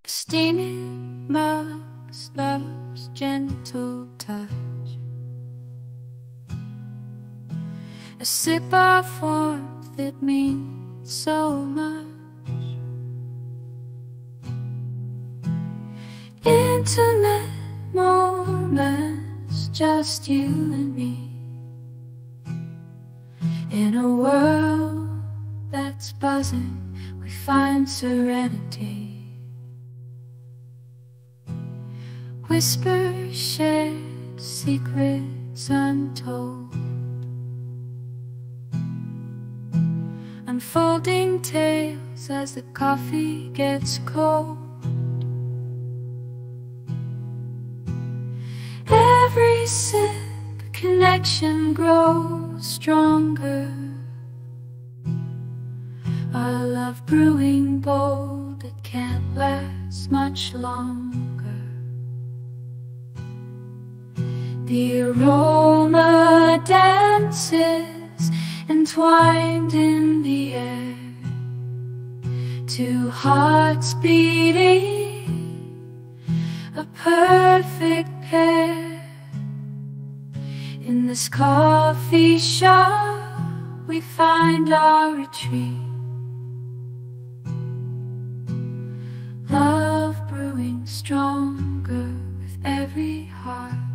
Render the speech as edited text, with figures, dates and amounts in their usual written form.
Steaming mugs, love's gentle touch, a sip of warmth that means so much. Intimate moments, just you and me, in a world that's buzzing, we find serenity. Whispers shared, secrets untold, unfolding tales as the coffee gets cold. Every sip, connection grows stronger, our love brewing bold, it can't last much longer. The aroma dances, entwined in the air, two hearts beating, a perfect pair. In this coffee shop, we find our retreat, love brewing stronger with every heart.